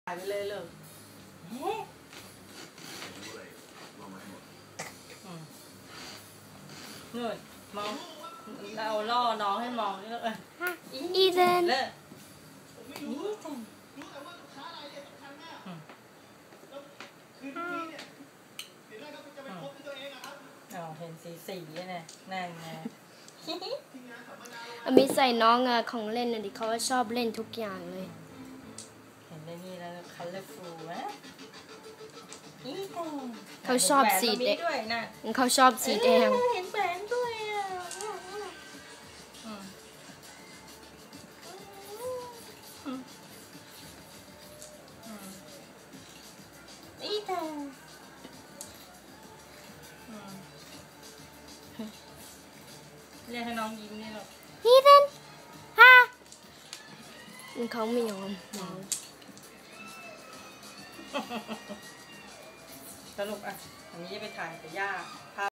ถ่ายไปเลยเลยนู่นมองเราล่อน้องให้มองนี่เลยอีเดนเลยเห็นสีเนี่ยนั่นไงมีใส่น้องของเล่นนะดิเขาชอบเล่นทุกอย่างเลยเห็นได้นี่แล้วคัลเลอร์ฟูลไหมเขาชอบสีแดงเขาชอบสีแดงเห็นแหวนด้วยอ่ะอีแดงเรียกให้น้องยิ้มนี่หรออีเดนฮะเขาไม่ยอมสรุปอ่ะอันนี้จะไปถ่ายกับย่า